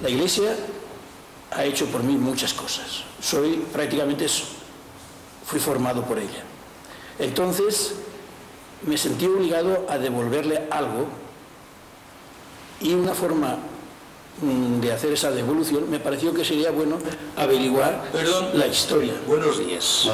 La Iglesia ha hecho por mí muchas cosas. Fui formado por ella. Entonces me sentí obligado a devolverle algo, y una forma de hacer esa devolución me pareció que sería bueno averiguar la historia. Buenos días.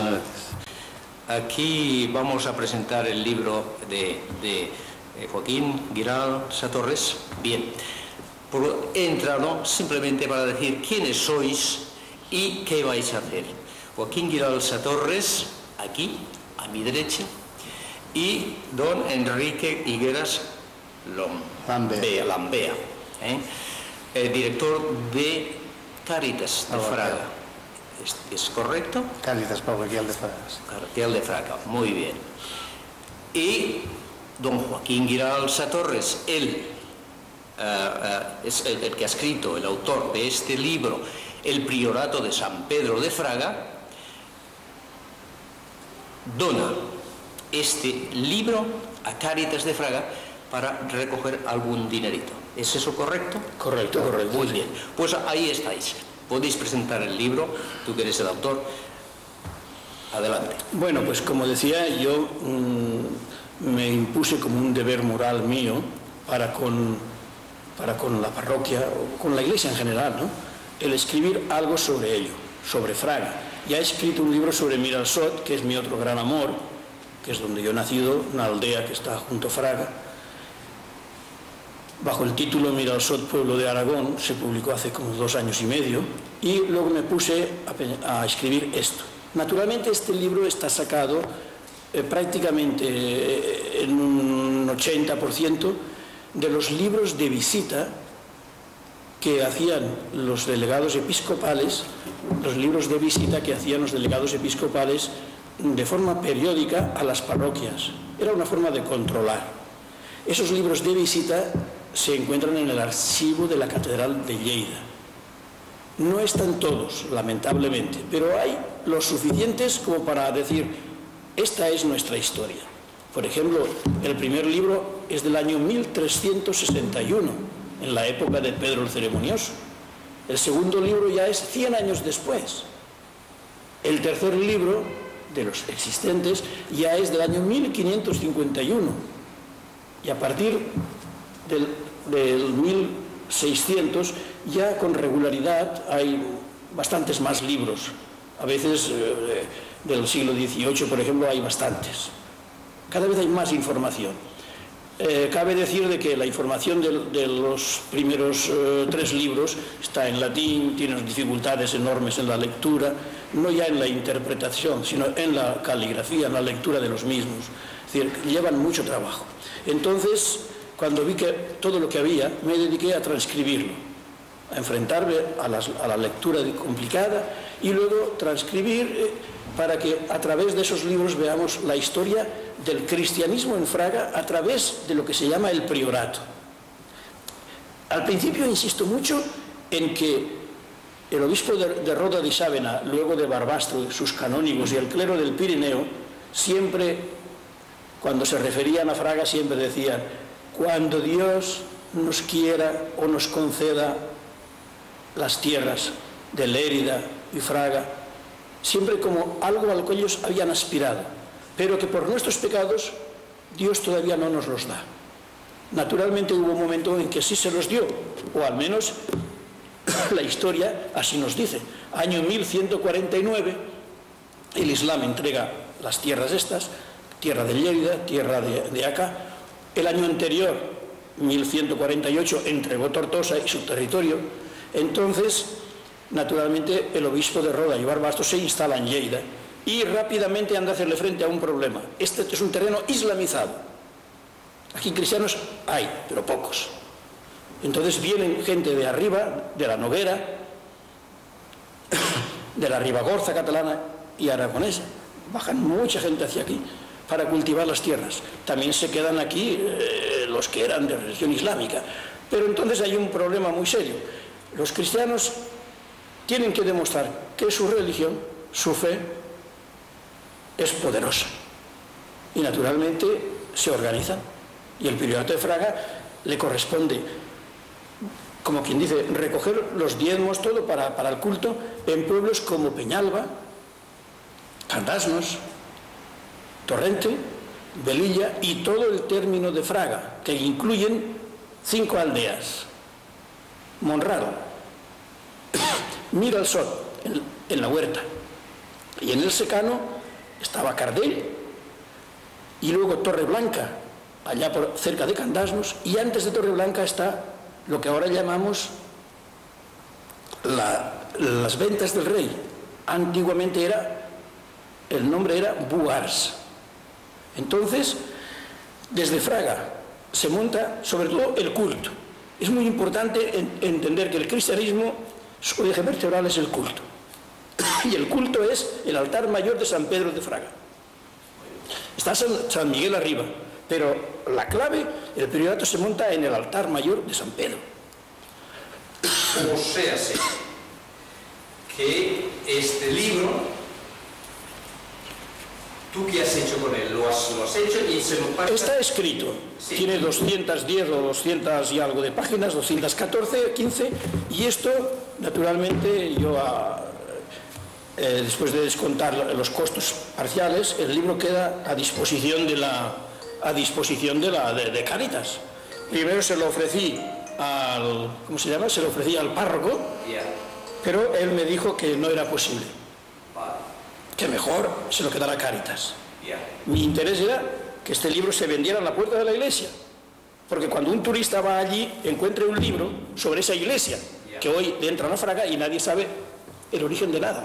Aquí vamos a presentar el libro de Joaquín Guiral Satorres. Bien, he entrado simplemente para decir quiénes sois y qué vais a hacer. Joaquín Guiral Satorres, aquí, a mi derecha, y don Enrique Higueras Lambea, director de Cáritas de Fraga. ¿Es correcto? Cáritas Parroquial de Fraga. Parroquial de Fraga, muy bien. Y don Joaquín Guiral Satorres, él es el que ha escrito, el autor de este libro, El Priorato de San Pedro de Fraga, dona este libro a Cáritas de Fraga para recoger algún dinerito. ¿Es eso correcto? Correcto, correcto. Muy bien. Pues ahí estáis. Podéis presentar el libro. Tú que eres el autor. Adelante. Bueno, pues como decía, yo me impuse como un deber moral mío para con la parroquia, o con la Iglesia en general, ¿no?, el escribir algo sobre ello, sobre Fraga. Ya he escrito un libro sobre Miralsot, que es mi otro gran amor, que es donde yo he nacido, una aldea que está junto a Fraga. Bajo el título Miralsot, pueblo de Aragón, se publicó hace como 2 años y medio, y luego me puse a escribir esto. Naturalmente este libro está sacado prácticamente en un 80% de los libros de visita que hacían los delegados episcopales, los libros de visita que hacían los delegados episcopales de forma periódica a las parroquias. Era una forma de controlar. Esos libros de visita se encuentran en el archivo de la Catedral de Lleida. No están todos, lamentablemente, pero hay los suficientes como para decir, esta es nuestra historia. Por ejemplo, el primer libro es del año 1361, en la época de Pedro el Ceremonioso. El segundo libro ya es 100 años después. El tercer libro, de los existentes, ya es del año 1551. Y a partir del 1600, ya con regularidad hay bastantes más libros. A veces del siglo XVIII, por ejemplo, hay bastantes. Cada vez hay más información. Cabe decir de que la información de los primeros 3 libros está en latín, tiene dificultades enormes en la lectura, no ya en la interpretación, sino en la caligrafía, en la lectura de los mismos. Es decir, llevan mucho trabajo. Entonces, cuando vi que todo lo que había, me dediqué a transcribirlo, a enfrentarme a la lectura complicada y luego transcribir para que a través de esos libros veamos la historia del cristianismo en Fraga a través de lo que se llama el priorato. Al principio insisto mucho en que el obispo de Roda de Sávena, luego de Barbastro, sus canónigos y el clero del Pirineo, siempre, cuando se referían a Fraga, siempre decían, cuando Dios nos quiera o nos conceda las tierras de Lérida y Fraga, siempre como algo a lo que ellos habían aspirado, pero que por nuestros pecados Dios todavía no nos los da. Naturalmente hubo un momento en que sí se los dio, o al menos la historia así nos dice. Año 1149, el Islam entrega las tierras estas, tierra de Lérida, tierra de acá. El año anterior, 1148, entregó Tortosa y su territorio. Entonces, naturalmente, el obispo de Roda y Barbastro se instala en Lleida y rápidamente anda a hacerle frente a un problema. Este es un terreno islamizado. Aquí cristianos hay, pero pocos. Entonces vienen gente de arriba, de la Noguera, de la Ribagorza catalana y aragonesa. Bajan mucha gente hacia aquí para cultivar las tierras. También se quedan aquí los que eran de religión islámica. Pero entonces hay un problema muy serio. Los cristianos tienen que demostrar que su religión, su fe, es poderosa. Y naturalmente se organizan. Y el priorato de Fraga le corresponde como quien dice, recoger los diezmos, todo para el culto, en pueblos como Peñalba, Candasnos, Torrente, Velilla y todo el término de Fraga, que incluyen 5 aldeas. Monrado, Miralsot, en la huerta, y en el secano estaba Cardell, y luego Torreblanca, allá cerca de Candasnos, y antes de Torreblanca está lo que ahora llamamos las Ventas del Rey. Antiguamente el nombre era Buars. Entonces, desde Fraga se monta sobre todo el culto. Es muy importante entender que el cristianismo, su eje vertebral es el culto. Y el culto es el altar mayor de San Pedro de Fraga. Está San Miguel arriba, pero la clave, el priorato se monta en el altar mayor de San Pedro. O sea, sí, que este libro, ¿tú qué has hecho con él? ¿Lo has hecho y se lo pasa? Está escrito, sí. Tiene 210 o 200 y algo de páginas, 214, 15, y esto, naturalmente, yo después de descontar los costos parciales, el libro queda a disposición de Cáritas. Primero se lo ofrecí ¿cómo se llama? Se lo ofrecí al párroco, pero él me dijo que no era posible, que mejor se lo quedara Cáritas. Mi interés era que este libro se vendiera a la puerta de la iglesia, porque cuando un turista va allí encuentre un libro sobre esa iglesia, que hoy entra a Fraga y nadie sabe el origen de nada.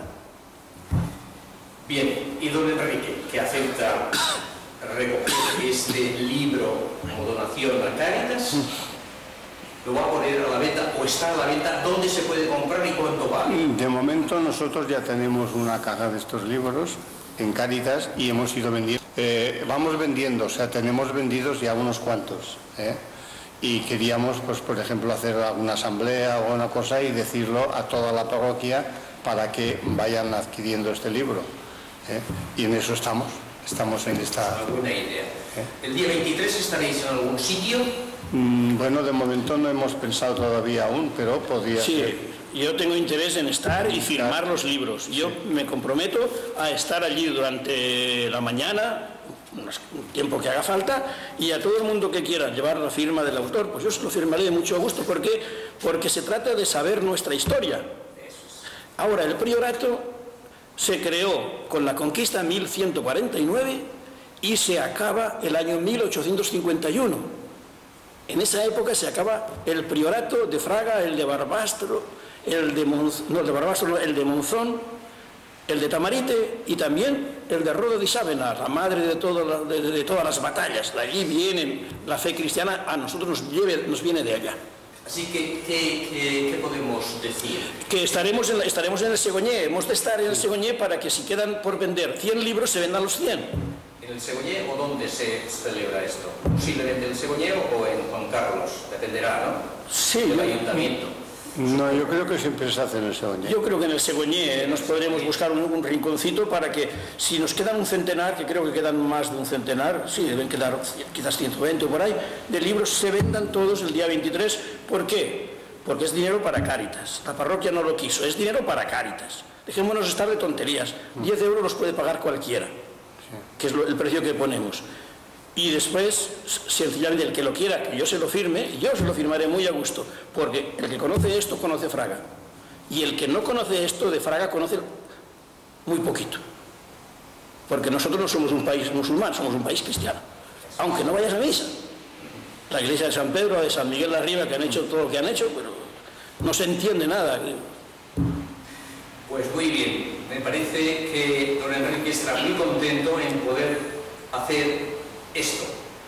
Bien, y don Enrique, que acepta recoger este libro como donación a Cáritas, ¿lo va a poner a la venta o está a la venta? ¿Dónde se puede comprar y cuánto vale? De momento nosotros ya tenemos una caja de estos libros en Cáritas y hemos ido vendiendo. Vamos vendiendo, o sea, tenemos vendidos ya unos cuantos. Y queríamos, pues por ejemplo, hacer alguna asamblea o una cosa y decirlo a toda la parroquia para que vayan adquiriendo este libro. Y en eso estamos en esta... Buena idea. ¿El día 23 estaréis en algún sitio? Bueno, de momento no hemos pensado todavía aún, pero podría ser. Yo tengo interés en estar y firmar los libros. Yo me comprometo a estar allí durante la mañana, un tiempo que haga falta, y a todo el mundo que quiera llevar la firma del autor, pues yo se lo firmaré de mucho gusto. ¿Por qué? Porque se trata de saber nuestra historia. Ahora, el priorato se creó con la conquista en 1149 y se acaba el año 1851. En esa época se acaba el priorato de Fraga, el de Barbastro, el de Monzón, el de Tamarite y también el de Roda de Sávena, la madre de todas las batallas. De allí viene la fe cristiana, a nosotros nos viene de allá. Así que, ¿qué podemos decir? Que estaremos en el Segoñé, hemos de estar en el Segoñé para que si quedan por vender 100 libros se vendan los 100. ¿En el Segoñé o dónde se celebra esto? ¿Posiblemente en el Segoñé o en Juan Carlos? Dependerá, ¿no? Sí. Del ayuntamiento. No, yo creo que siempre se hace en el Segoñé. Yo creo que en el Segoñé nos podremos buscar un rinconcito para que, si nos quedan un centenar, que creo que quedan más de un centenar, sí, deben quedar quizás 120 o por ahí, de libros, se vendan todos el día 23. ¿Por qué? Porque es dinero para Cáritas. La parroquia no lo quiso, es dinero para Cáritas. Dejémonos estar de tonterías. 10 euros los puede pagar cualquiera, que es el precio que ponemos. Y después, sencillamente, el que lo quiera, que yo se lo firme, yo se lo firmaré muy a gusto, porque el que conoce esto, conoce Fraga. Y el que no conoce esto de Fraga, conoce muy poquito. Porque nosotros no somos un país musulmán, somos un país cristiano. Aunque no vayas a misa. La iglesia de San Pedro, de San Miguel de Arriba, que han hecho todo lo que han hecho, pero no se entiende nada. Pues muy bien. Me parece que don Enrique estará muy contento en poder hacer esto,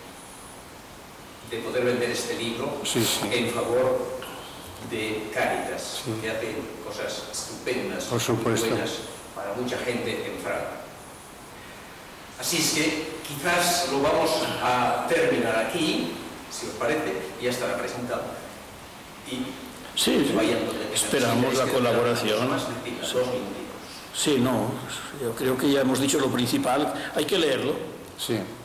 de poder vender este libro en favor de Cáritas, que hace cosas estupendas, por supuesto, muy buenas para mucha gente en Fraga. Así es que quizás lo vamos a terminar aquí, si os parece, ya estará presentado. Y esperamos la colaboración. Sí, no, yo creo que ya hemos dicho lo principal, hay que leerlo. Sí.